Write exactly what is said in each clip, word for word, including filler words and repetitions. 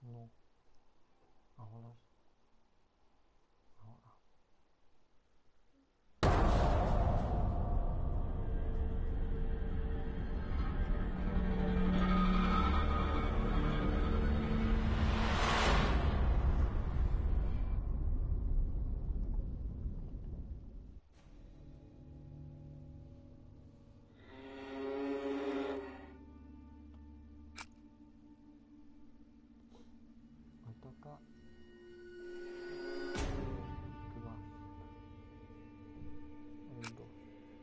No, ahora, ahora. Me toca Glass, el dos.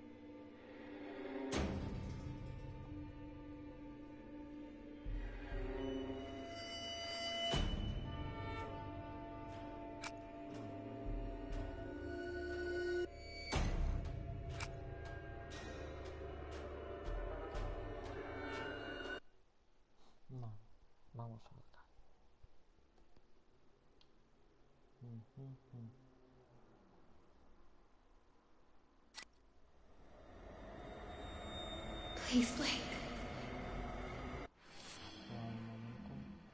No, vamos a ver. Mm, mm, mm. Please, Blake. Espera un momento.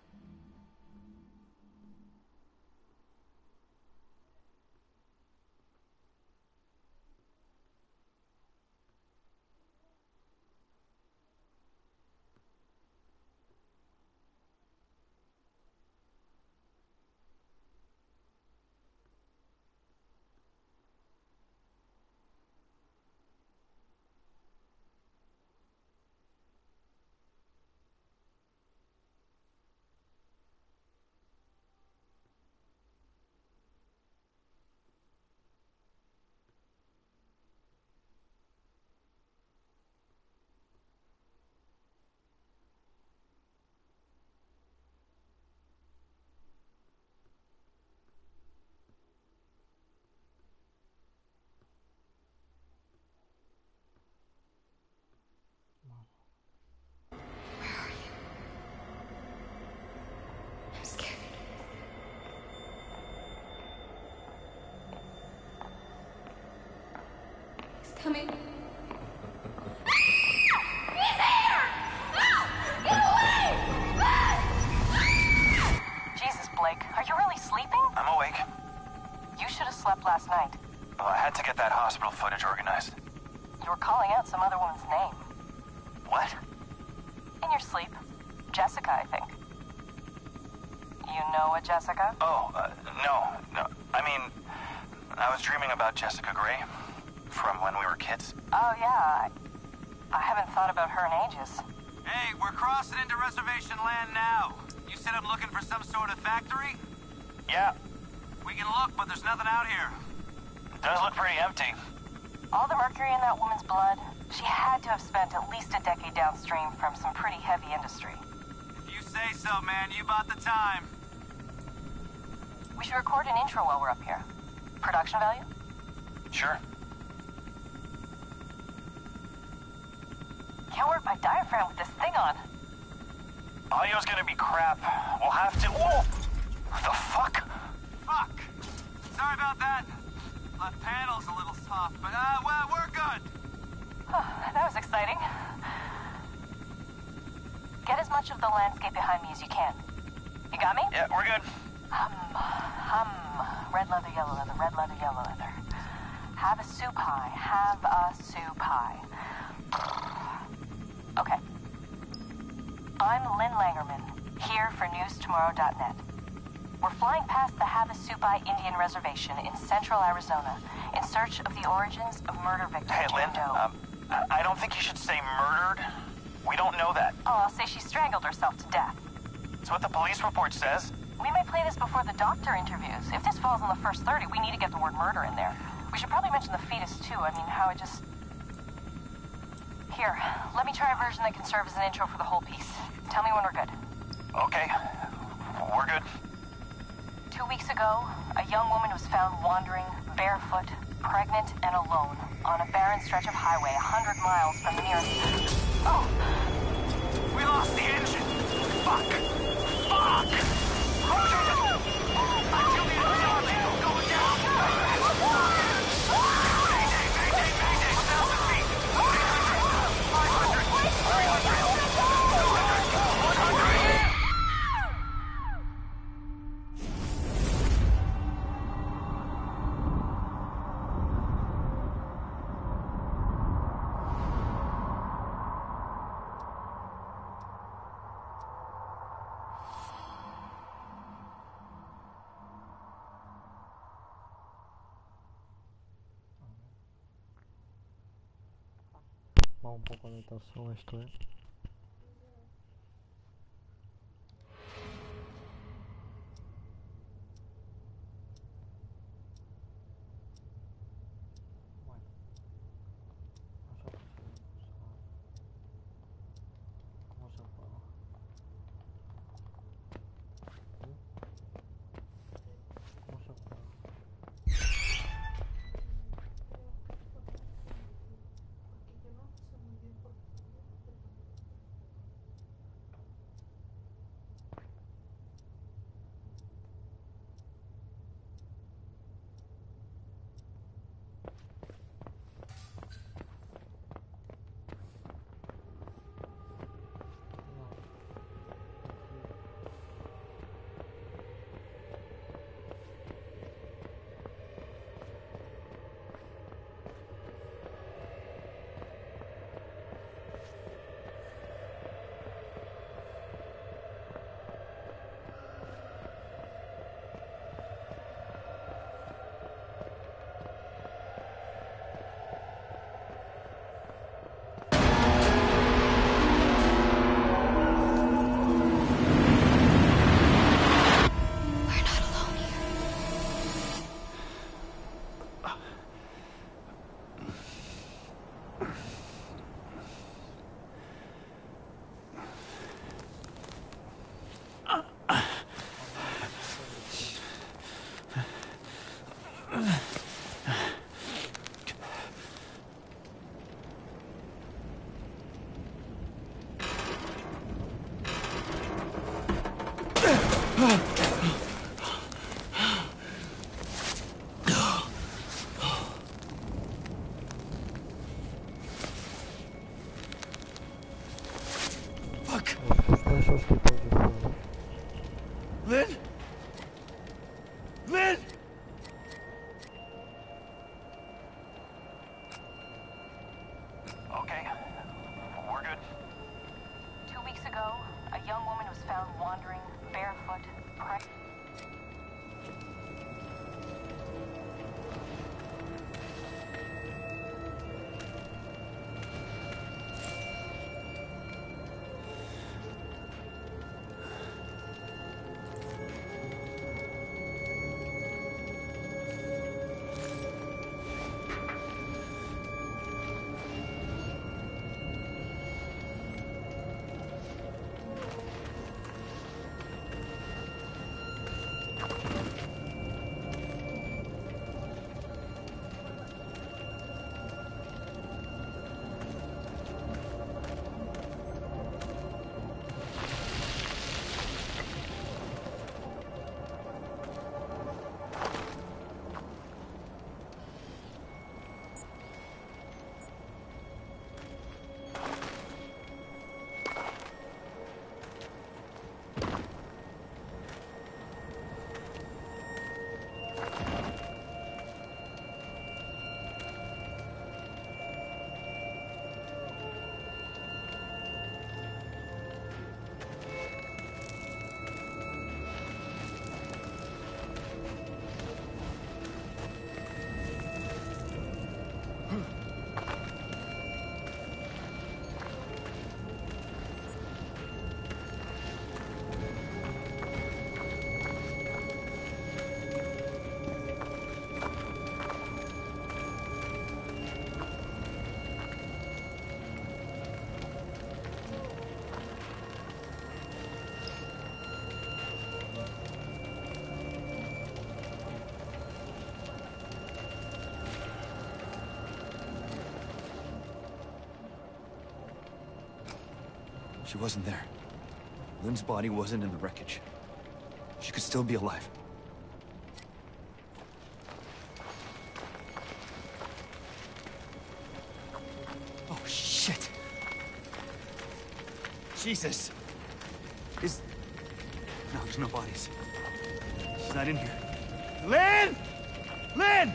Vale. Where are you? I'm scared. He's coming. He's here! No! Get away! Jesus, Blake, are you really sleeping? I'm awake. You should have slept last night. Well, I had to get that hospital footage organized. You were calling out some other woman's name. What? In your sleep. Jessica, I think. You know a Jessica? Oh, uh, no, no. I mean, I was dreaming about Jessica Gray from when we were kids. Oh, yeah. I, I haven't thought about her in ages. Hey, we're crossing into reservation land now. You said I'm looking for some sort of factory? Yeah, We can look, but there's nothing out here. it does look pretty empty. All the mercury in that woman's blood, she had to have spent at least a decade downstream from some pretty heavy industry. If you say so, man, you bought the time. We should record an intro while we're up here. Production value? Sure. Can't work my diaphragm with this thing on. Audio's gonna be crap. We'll have to... Whoa! The fuck? Fuck. Sorry about that. Left panel's a little soft, but uh, well, we're good. That was exciting. Get as much of the landscape behind me as you can. You got me? Yeah, we're good. Hum, hum. Red leather, yellow leather, red leather, yellow leather. Have a soup pie, have a soup pie. Okay. I'm Lynn Langerman, here for news tomorrow dot net. We're flying past the Havasupai Indian Reservation in central Arizona in search of the origins of murder victim Hey, Lynn, Jane Doe. um, I I don't think you should say murdered. We don't know that. Oh, I'll say she strangled herself to death. It's what the police report says. We may play this before the doctor interviews. If this falls in the first thirty, we need to get the word murder in there. We should probably mention the fetus, too. I mean, how it just... Here, let me try a version that can serve as an intro for the whole piece. Tell me when we're good. Okay, we're good. Two weeks ago, a young woman was found wandering, barefoot, pregnant, and alone on a barren stretch of highway a hundred miles from the nearest... Oh! We lost the engine. Fuck. Fuck. Oh, Jesus. I killed the engine on you. Going down. Mayday, mayday, mayday. one thousand feet. eight hundred. five hundred. three hundred. two hundred. one hundred. bajo un poco de tensión esto, ¿eh? Bueno, nosotros seguimos a ver cómo se juega. ¿Mm? ¿Cómo se juega? No, aquí. We're not alone here. Fuck! Nos gusta esos tipos de juegos. Lynn? Lynn! Okay, we're good. Two weeks ago, a young woman was found wandering barefoot, pregnant. She wasn't there. Lynn's body wasn't in the wreckage. She could still be alive. Oh, shit! Jesus! Is... No, there's no bodies. She's not in here. Lynn! Lynn!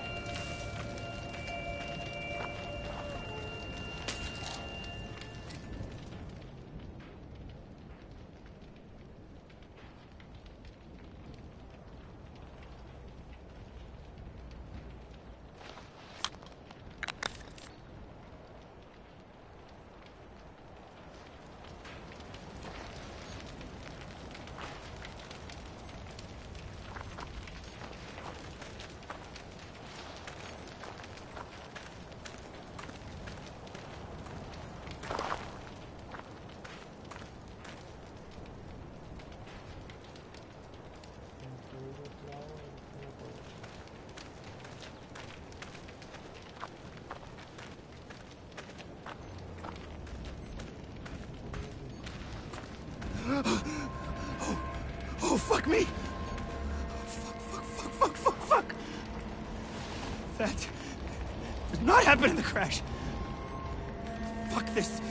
Oh, oh, fuck me! Fuck, fuck, fuck, fuck, fuck, fuck! That did not happen in the crash. Fuck this.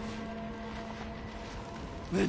Lynn.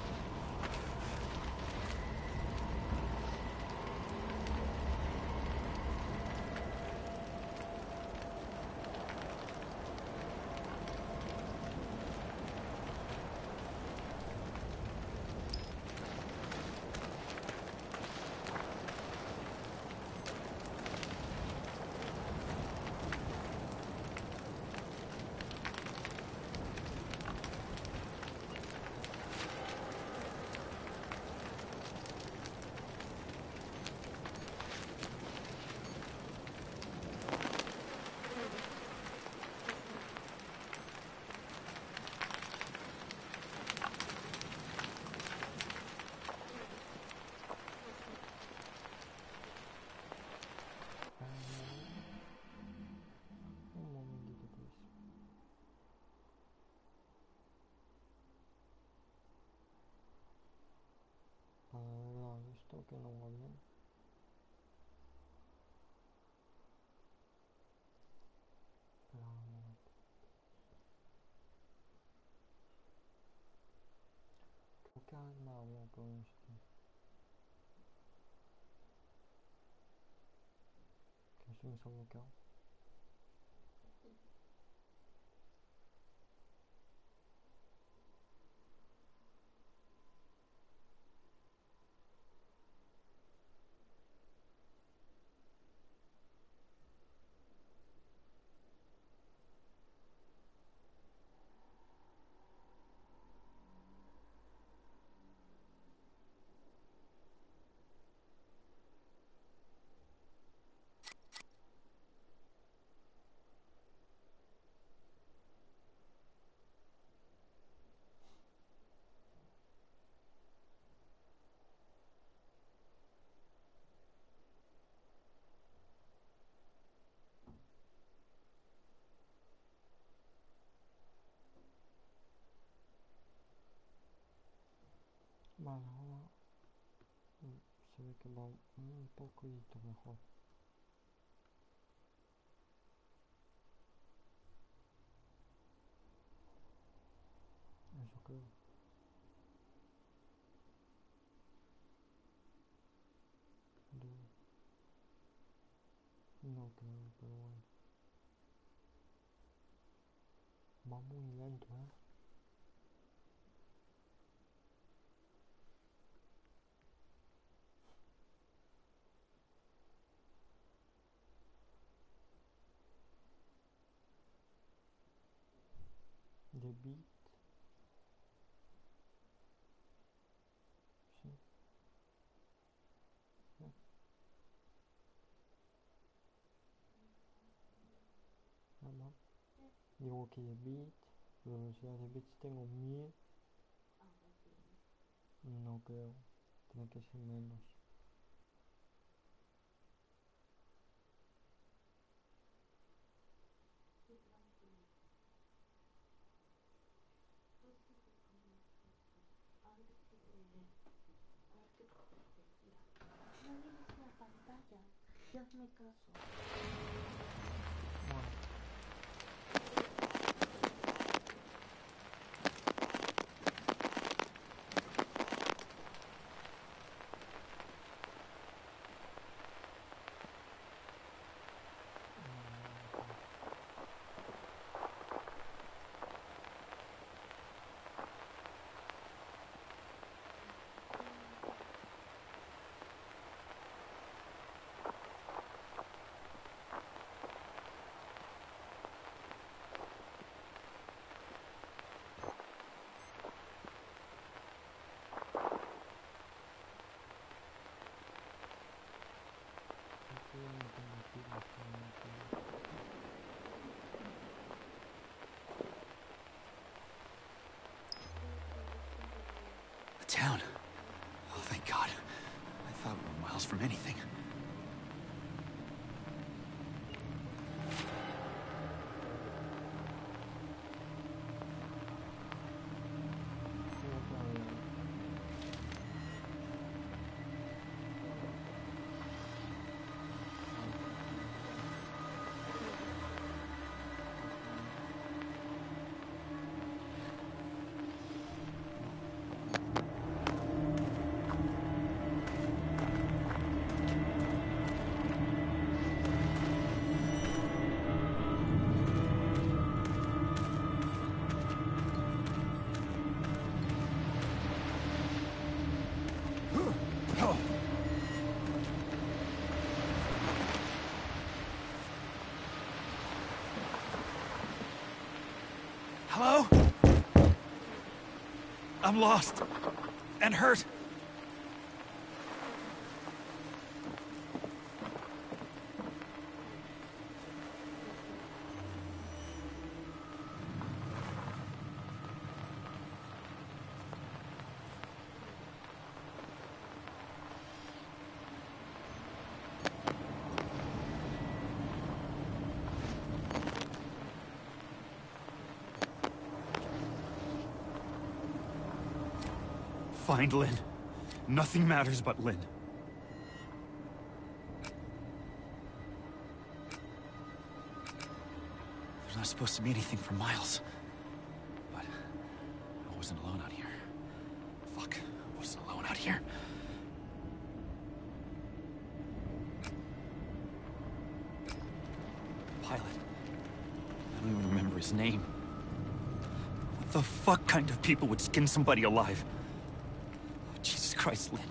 Un momentito, please. Ahora, esto que no va bien. Espera un momento. Creo que han hablado con esto. Que esto me está bloqueado. Vale, ahora mm, se ve que va un poquito mejor. Eso creo. De- No creo, pero bueno. Va muy lento, ¿eh? De beat, sí. eh, Nada. Digo que de beat, velocidad de bits tengo mil. No creo. Tiene que ser menos. Bueno, aquí no tengo pilas para meter. A town. Oh, thank God. I thought we were miles from anything. Sí, otra vez. Oh. Hello? I'm lost. And hurt. Find Lynn. Nothing matters but Lynn. There's not supposed to be anything for miles. But I wasn't alone out here. Fuck, I wasn't alone out here. Pilot. I don't even remember his name. What the fuck kind of people would skin somebody alive? Jesus Christ, Lynn.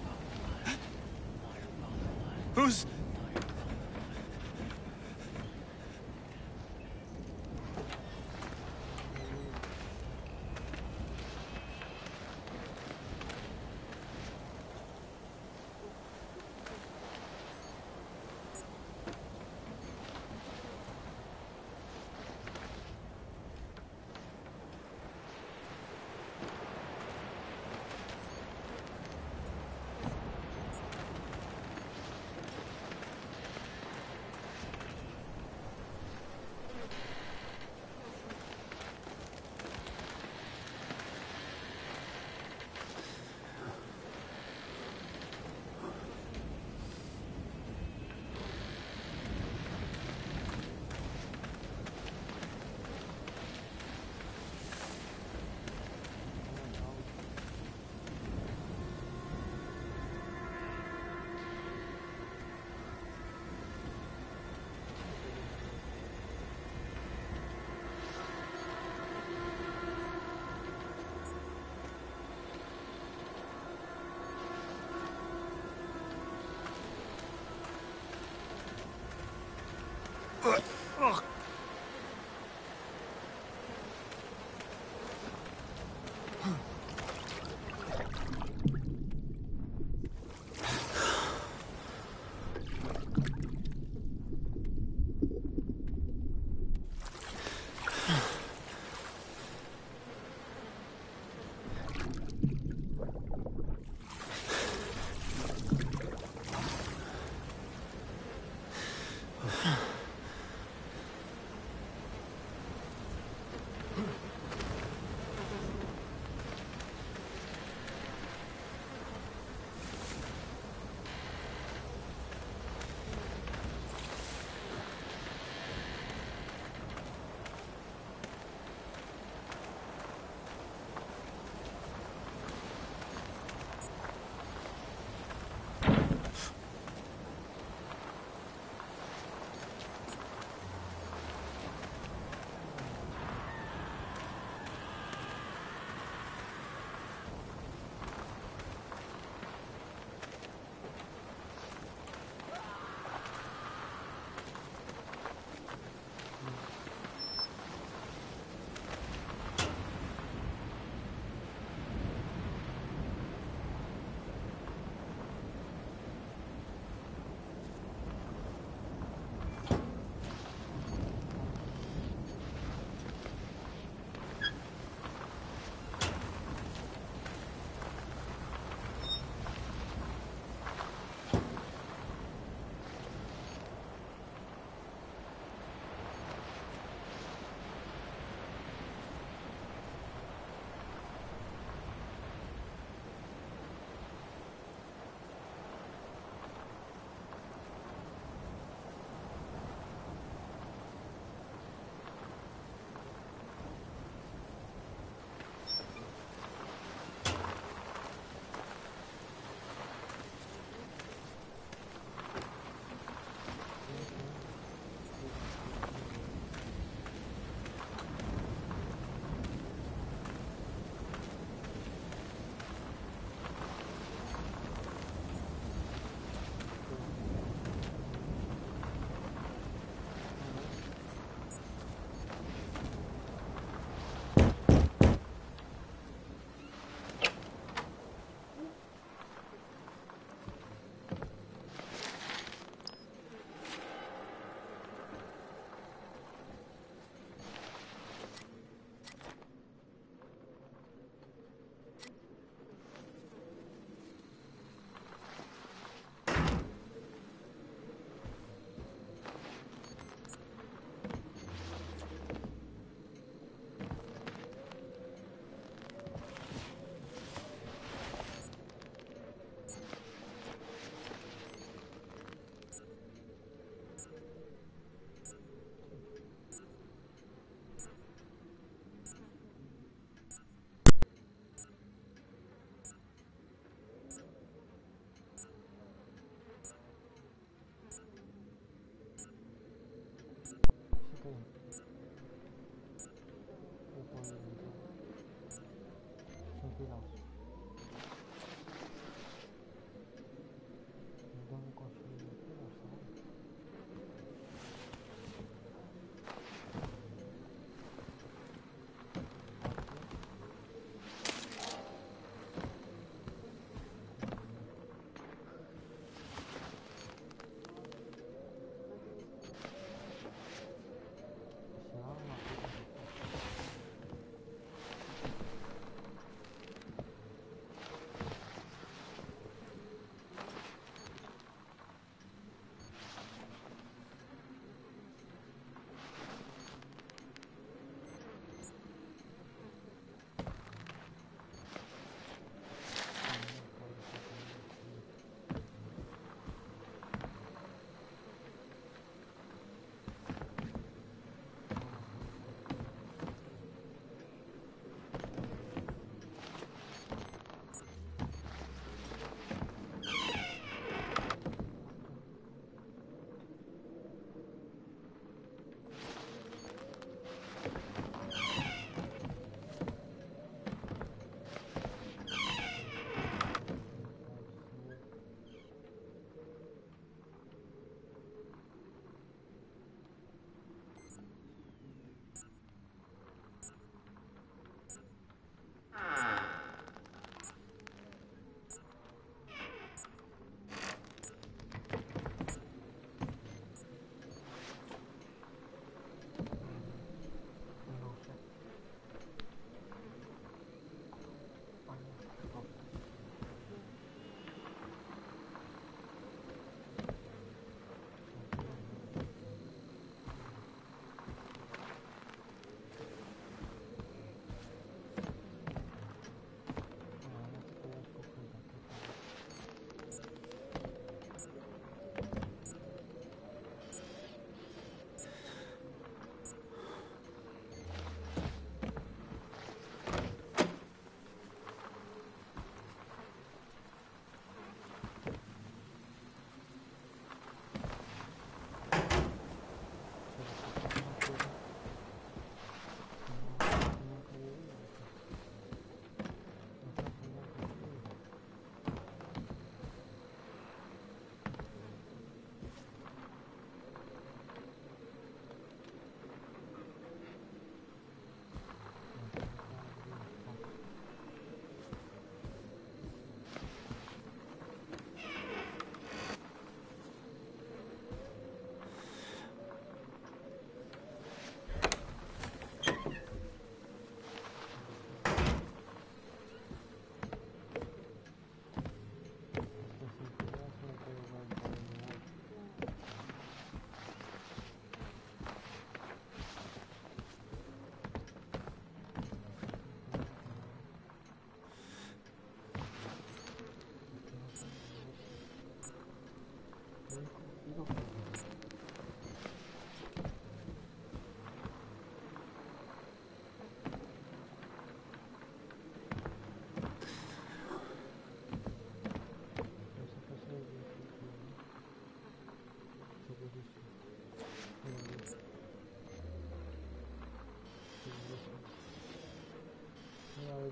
Who's...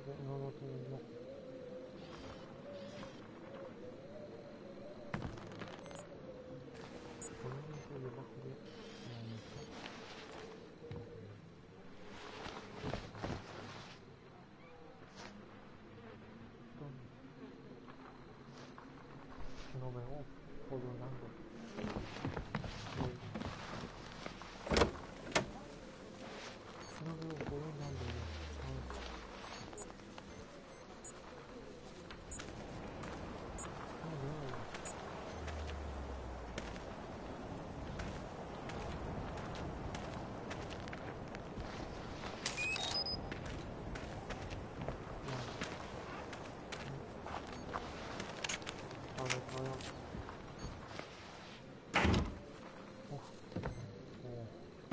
que no lo tengo. Ponemos debajo de la mesa. No veo por un ángulo. No veo por un ángulo. No veo. A ver, voy a... Uf. Oh.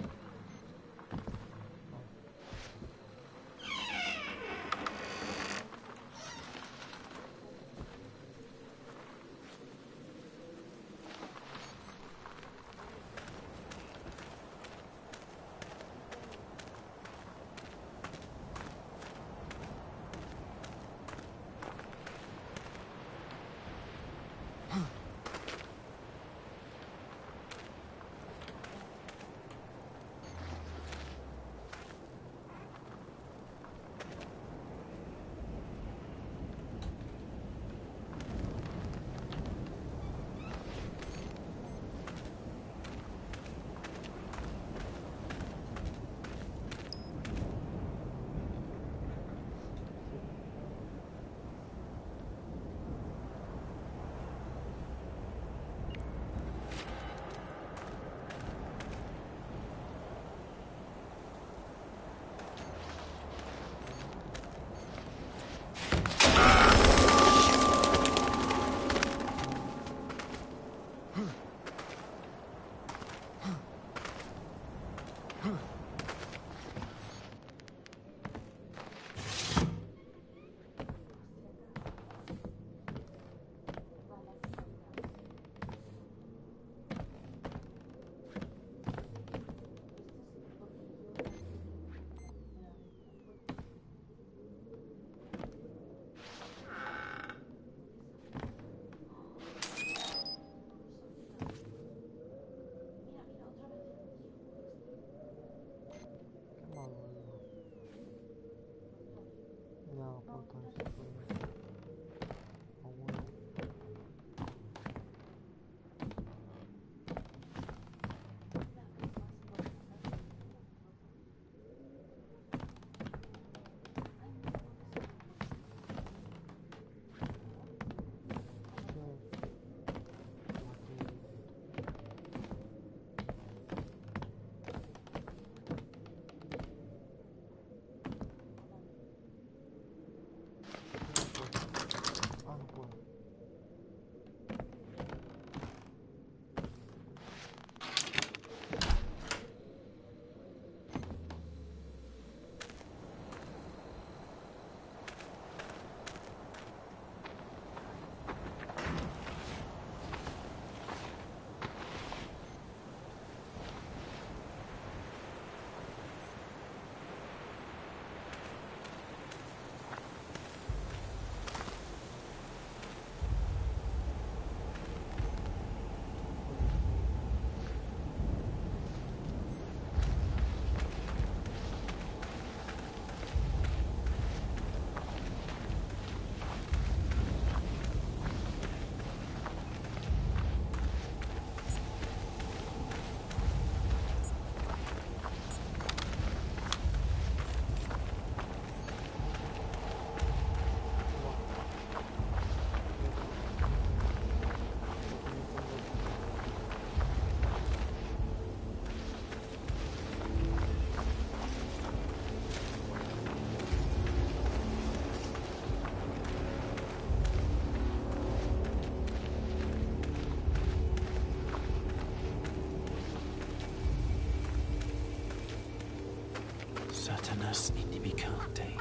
Satanas inimicate.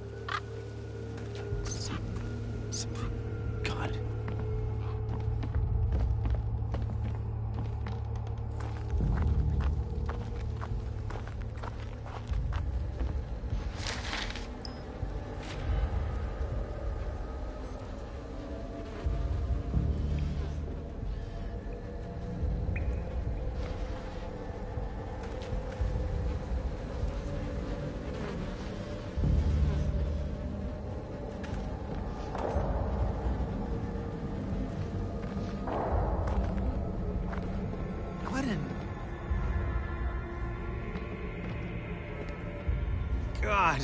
Some, something. God. God.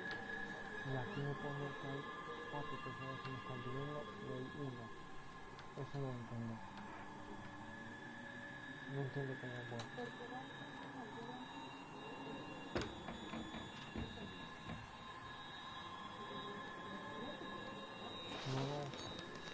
Y aquí me pongo que hay cuatro personas en esta video y hay uno. Eso no entiendo. No entiendo cómo puedo. No, no.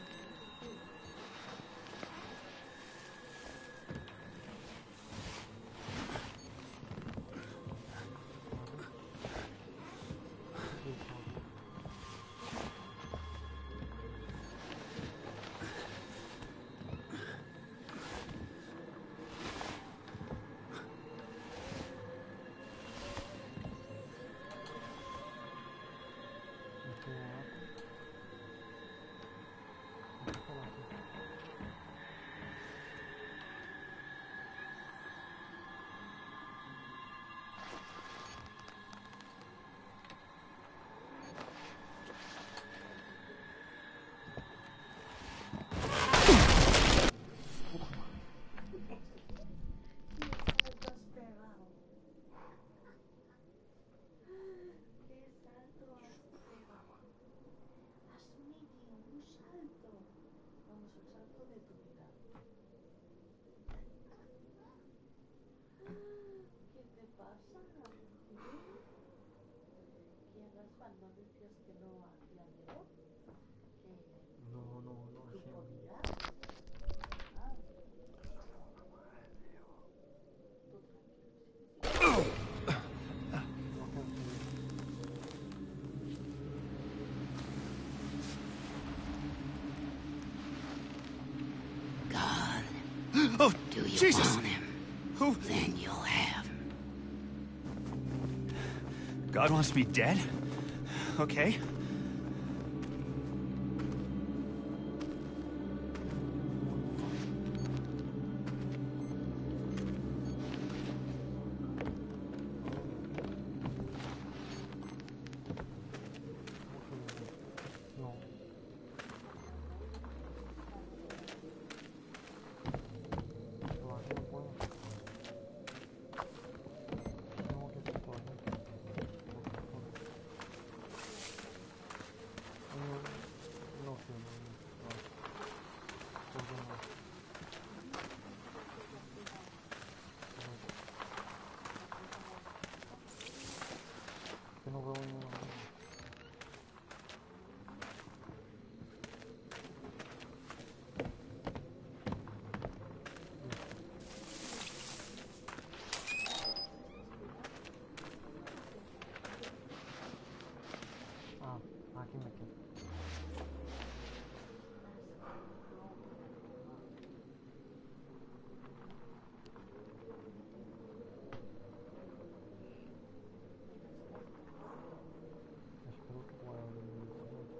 No, no, no, sí. God, Oh, do you Jesus! want him? Who? Then you'll have him. God wants me dead? Okay. No. Todavía no puedo. Tengo que ser todavía. No, no quiero. No. ¿Por qué no? Que no veo ni una. Ah, aquí me quedo. Espero que pueda abrir el siguiente.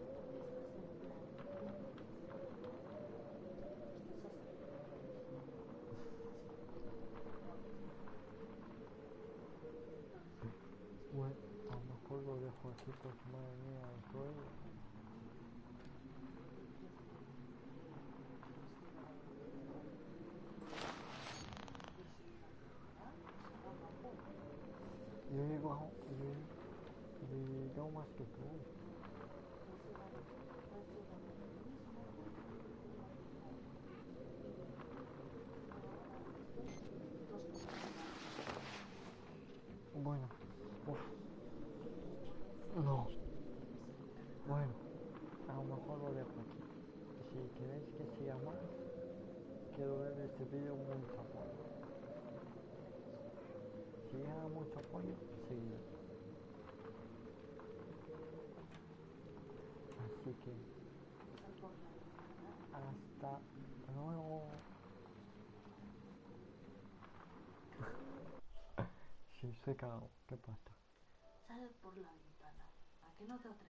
Bueno, a lo mejor lo dejo aquí porque madre mía, estoy... Yo llego a... Yo, yo llego más que tú. Bueno, uf, no. Bueno, a lo mejor lo dejo aquí. Si queréis que siga más, quiero ver este vídeo mucho apoyo. Si llega mucho apoyo, seguiré. Así que hasta luego. Sí, se cagó. ¿Qué pasa? Sal por la ventana. ¿A qué no te atreves?